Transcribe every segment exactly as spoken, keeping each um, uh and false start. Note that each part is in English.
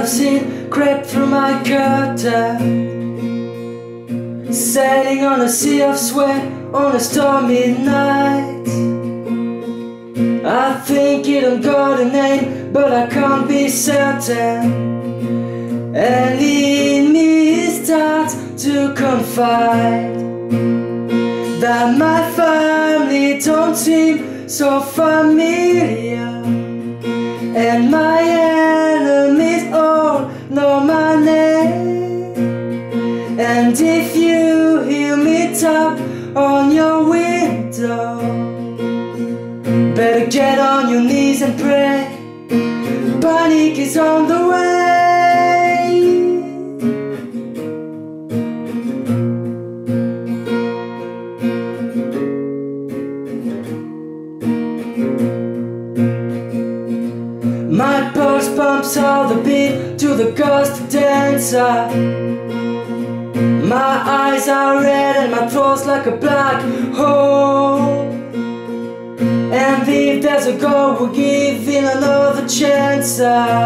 kerosene crept through my curtain, sailing on a sea of sweat on a stormy night. I think it don't got a name, but I can't be certain. And in me starts to confide that my family don't seem so familiar, and my enemies all know my name. And if you hear me tap on your window, better get on your knees and pray. Panic is on the way. My pulse pumps all the beat to the ghost dancer. My eyes are red and my throat's like a black hole. And if there's a goal, we'll give in another chance.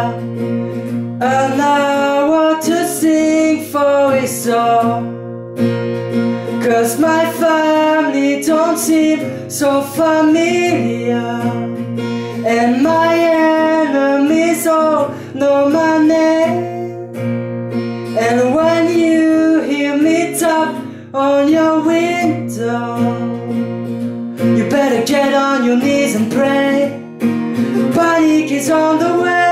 An hour to sing for his soul. Cause my family don't seem so familiar, and my enemies all know my name. And when you hear me tap on your window, you better get on your knees and pray. Panic is on the way.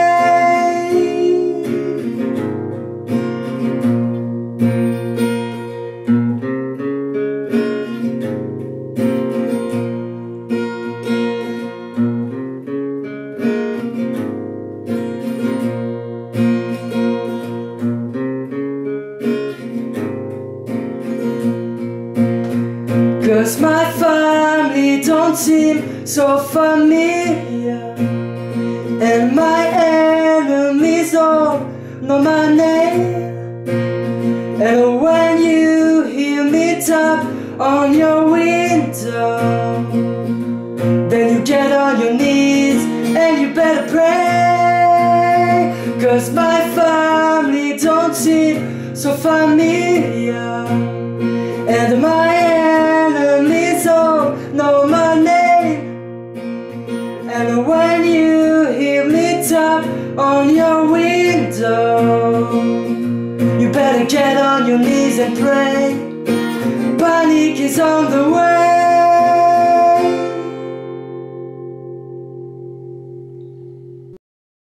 Cause my family don't seem so familiar, and my enemies all know my name. And when you hear me tap on your window, then you get on your knees and you better pray. Cause my family don't seem so familiar, and my enemies all know my name. And when you hear me tap on your window, you better get on your knees and pray. Panic is on the way.